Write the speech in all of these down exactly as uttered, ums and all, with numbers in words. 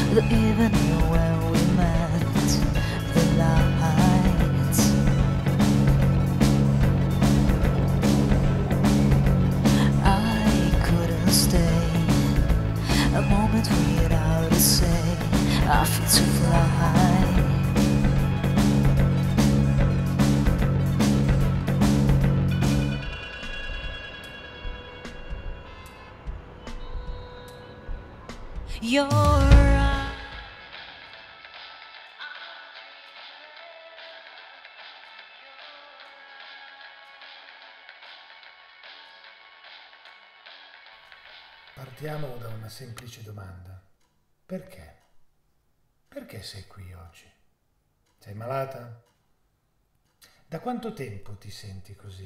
the evening when we met, the lights. I couldn't stay a moment without a say. I feel to fly. Your eyes. Partiamo da una semplice domanda. Perché? Perché sei qui oggi? Sei malata? Da quanto tempo ti senti così?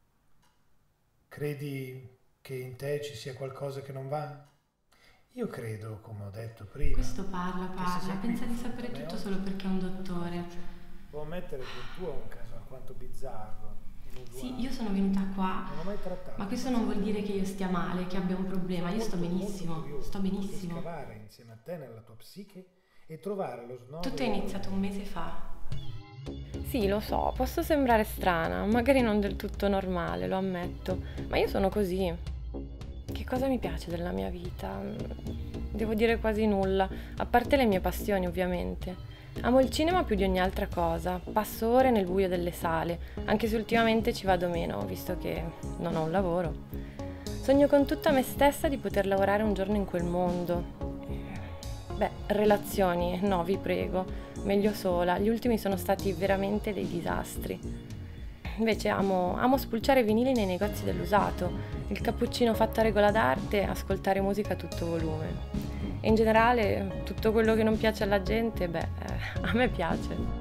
Credi che in te ci sia qualcosa che non va? Io credo, come ho detto prima, Questo parla, che se parla, sei qui pensa di di fronte sapere a me tutto oggi, solo perché è un dottore. può ammettere che il tuo è un caso alquanto bizzarro, Sì, inusuale. io sono venuta qua, Non ho mai trattato ma questo un non vuol paziente dire che io stia male, che abbia un problema. Io sto molto, molto benissimo, curioso sto di poter benissimo. scavare insieme a te nella tua psiche e trovare lo snodo Tutto è del iniziato un problema. mese fa. Sì, lo so, posso sembrare strana, magari non del tutto normale, lo ammetto, ma io sono così. Che cosa mi piace della mia vita? Devo dire quasi nulla, a parte le mie passioni, ovviamente. Amo il cinema più di ogni altra cosa, passo ore nel buio delle sale, anche se ultimamente ci vado meno, visto che non ho un lavoro. Sogno con tutta me stessa di poter lavorare un giorno in quel mondo. Beh, relazioni, no, vi prego, meglio sola, gli ultimi sono stati veramente dei disastri. Invece amo, amo spulciare vinili nei negozi dell'usato, il cappuccino fatto a regola d'arte, ascoltare musica a tutto volume. E in generale tutto quello che non piace alla gente, beh, eh, a me piace.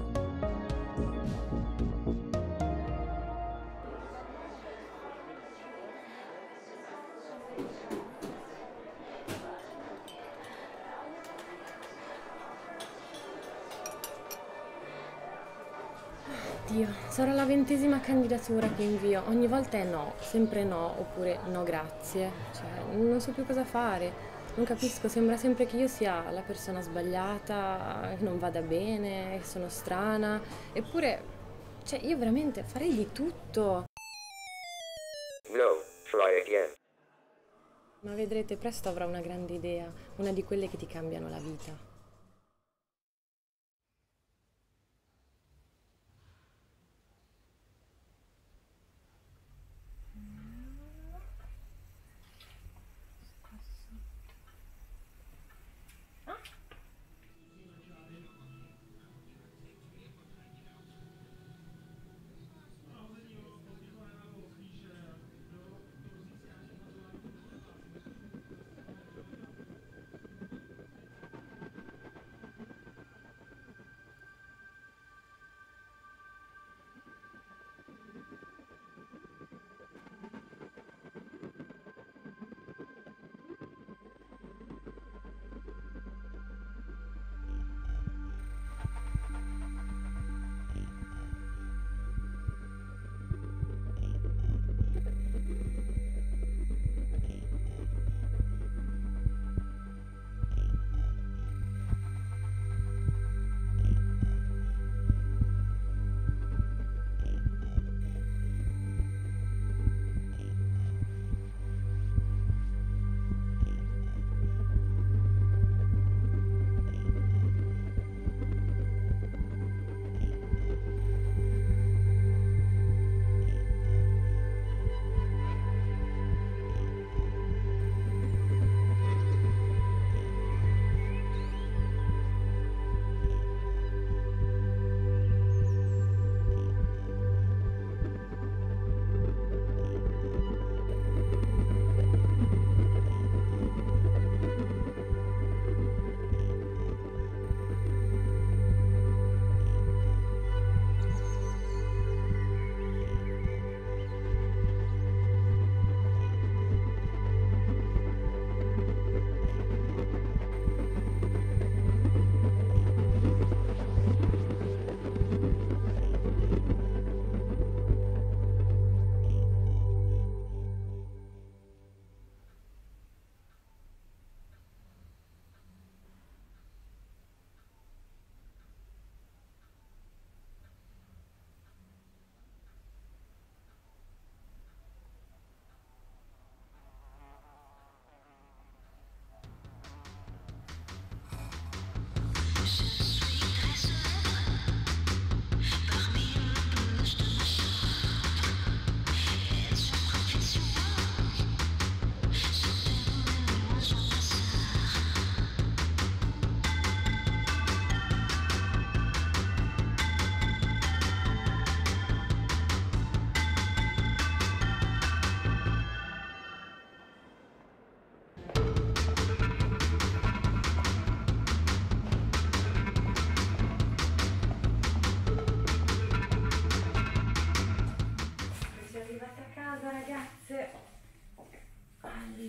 Dio, sarà la ventesima candidatura che invio. Ogni volta è no, sempre no, oppure no grazie. Cioè, non so più cosa fare. Non capisco, sembra sempre che io sia la persona sbagliata, che non vada bene, che sono strana. Eppure, cioè, io veramente farei di tutto. No, try again. Ma vedrete, presto avrò una grande idea, una di quelle che ti cambiano la vita.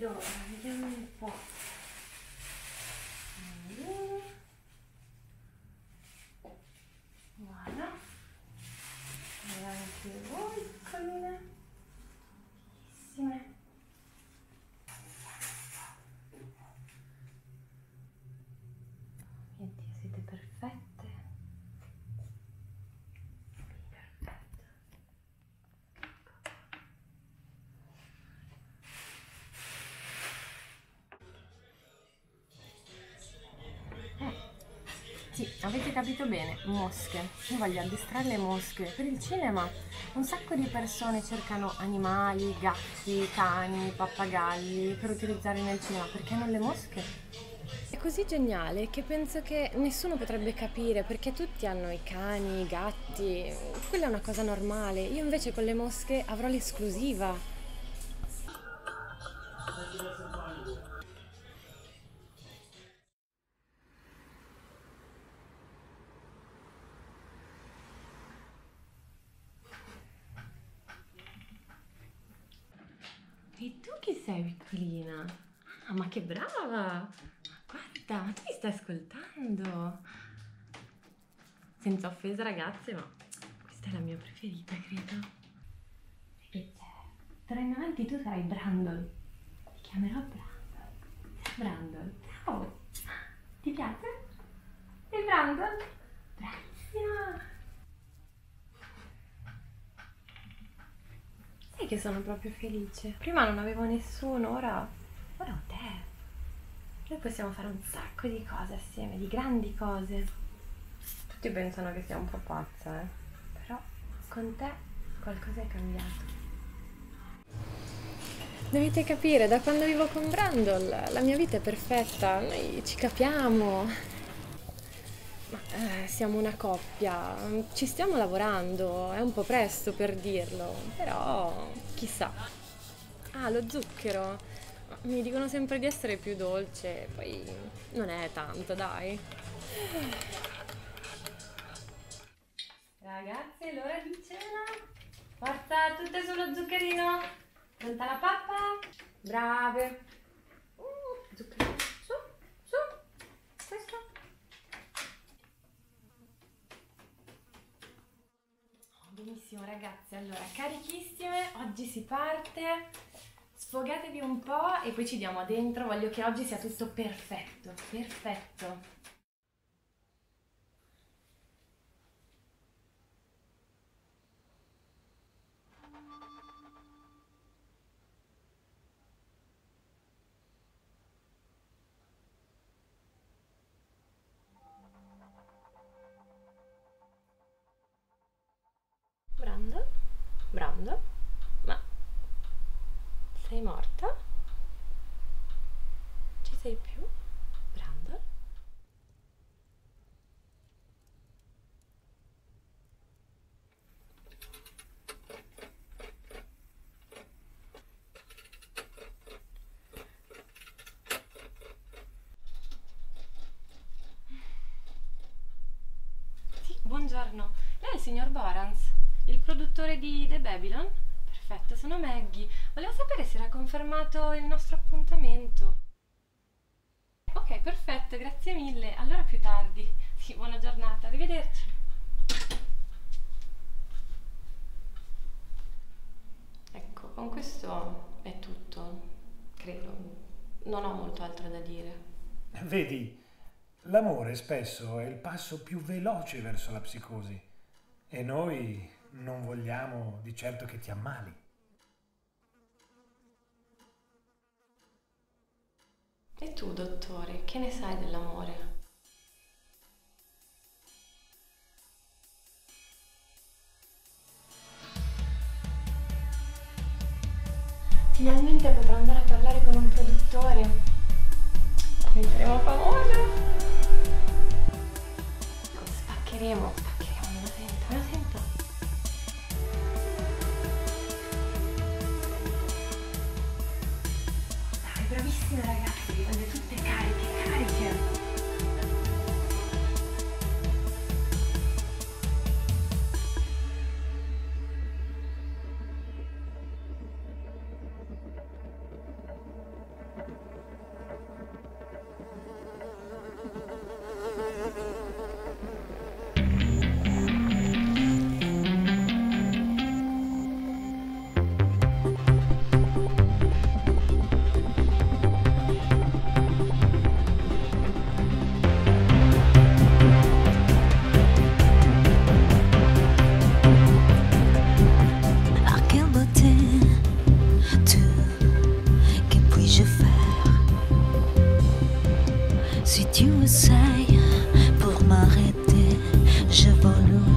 Allora, vediamo un po'. Guarda. E anche voi, piccoline. Bellissime. Mio Dio, siete perfette. Perfetto. Sì, avete capito bene, mosche. Io voglio addestrare le mosche. Per il cinema un sacco di persone cercano animali, gatti, cani, pappagalli per utilizzare nel cinema, perché non le mosche? È così geniale che penso che nessuno potrebbe capire, perché tutti hanno i cani, i gatti, quella è una cosa normale. Io invece con le mosche avrò l'esclusiva. E tu chi sei, piccolina? Ah, ma che brava! Guarda, ma tu mi stai ascoltando? Senza offesa, ragazze, ma questa è la mia preferita, credo. E d'ora in avanti tu sarai Brandon. Ti chiamerò Brandon. Brandon, ciao! Ti piace? Sei Brandon? Bravissima! Sai che sono proprio felice. Prima non avevo nessuno, ora, ora ho te. Noi possiamo fare un sacco di cose assieme, di grandi cose. Tutti pensano che sia un po' pazza, eh. Però con te qualcosa è cambiato. Dovete capire, da quando vivo con Brandon la mia vita è perfetta, noi ci capiamo. Ma, eh, siamo una coppia, ci stiamo lavorando, è un po' presto per dirlo, però chissà. Ah, lo zucchero, mi dicono sempre di essere più dolce, poi non è tanto, dai. Ragazzi, l'ora di cena, forza, tutte sullo zuccherino, pronta la pappa, brave. Uh, zucchero, su, su, questo. Benissimo ragazzi, allora carichissime, oggi si parte, sfogatevi un po' e poi ci diamo dentro, voglio che oggi sia tutto perfetto, perfetto. Brandon? Brandon? Ma sei morta? Ci sei più? Brandon? Sì, buongiorno. Lei è il signor Borans? Il produttore di The Babylon? Perfetto, sono Maggie. Volevo sapere se era confermato il nostro appuntamento. Ok, perfetto, grazie mille. Allora più tardi. Sì, buona giornata, arrivederci. Ecco, con questo è tutto, credo. Non ho molto altro da dire. Vedi, l'amore spesso è il passo più veloce verso la psicosi e noi non vogliamo di certo che ti ammali. E tu, dottore, che ne sai dell'amore? Finalmente potrò andare a parlare con un produttore. Diventeremo famose. Spaccheremo, spaccheremo, me lo sento, me lo sento. Dai, bravissime ragazze, vi voglio tutte cariche, cariche. Si tu essayes pour m'arrêter, je vole